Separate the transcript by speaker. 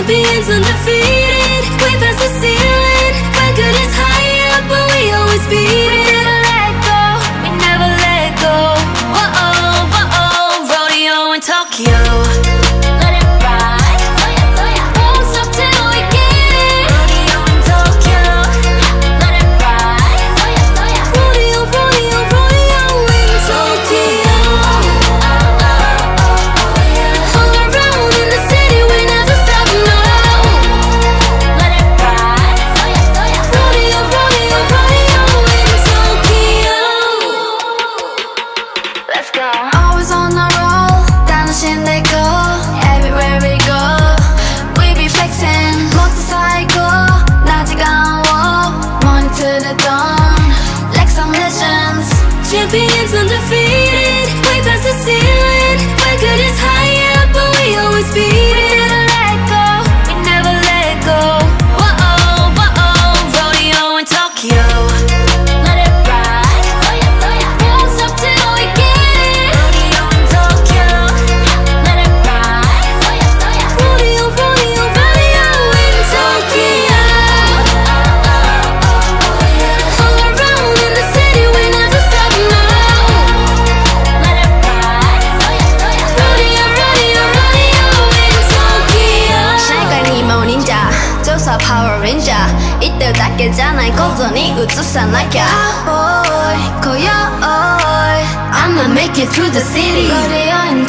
Speaker 1: champions undefeated. We pass the ceiling, record is higher, but we always beat it. We never let go, we never let go. Whoa, whoa, rodeo in Tokyo. Let it ride, won't stop till we get it. Rodeo in Tokyo. Let it ride, rodeo, rodeo, rodeo in Tokyo. All around in the city, we never stop, no. Let it ride, rodeo, rodeo, rodeo in Tokyo. Let's go. Always on the roll, 다니신 내 go. Everywhere we go, we be flexing. Motorcycle, 나지가 않아. Morning to the dawn, like some legends. Champions undefeated, we pass the ceiling. Record is higher, but we always beat it. We never let go, we never let go. Whoa, whoa, rodeo in Tokyo. Let it ride, won't stop till we get it. Rodeo in Tokyo. Let it ride, rodeo, rodeo, rodeo in Tokyo. All around in the city, we never stop, no. Let it ride, rodeo, rodeo, rodeo in Tokyo.
Speaker 2: 샤이가 니모 닌자 조사 파워 렌저 이때답게 잖아 고전이 우주산나야
Speaker 1: Boy, go your oi.
Speaker 2: I'ma make it through the city
Speaker 1: Rodeo in